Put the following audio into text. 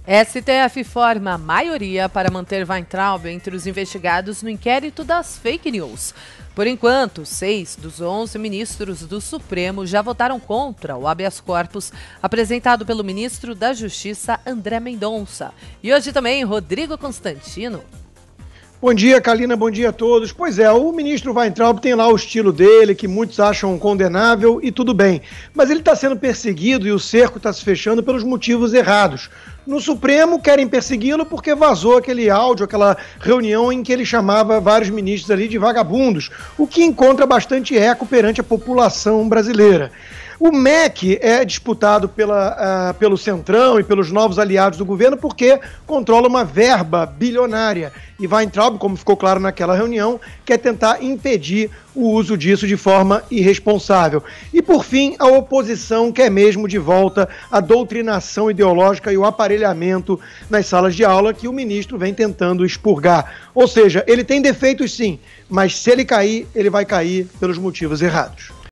STF forma maioria para manter Weintraub entre os investigados no inquérito das fake news. Por enquanto, 6 dos 11 ministros do Supremo já votaram contra o habeas corpus apresentado pelo ministro da Justiça, André Mendonça. E hoje também, Rodrigo Constantino. Bom dia, Kalina, bom dia a todos. Pois é, o ministro Weintraub tem lá o estilo dele, que muitos acham condenável, e tudo bem. Mas ele está sendo perseguido e o cerco está se fechando pelos motivos errados. No Supremo querem persegui-lo porque vazou aquele áudio, aquela reunião em que ele chamava vários ministros ali de vagabundos, o que encontra bastante eco perante a população brasileira. O MEC é disputado pelo Centrão e pelos novos aliados do governo porque controla uma verba bilionária. E Weintraub, como ficou claro naquela reunião, quer tentar impedir o uso disso de forma irresponsável. E, por fim, a oposição quer mesmo de volta a doutrinação ideológica e o aparelhamento nas salas de aula que o ministro vem tentando expurgar. Ou seja, ele tem defeitos sim, mas se ele cair, ele vai cair pelos motivos errados.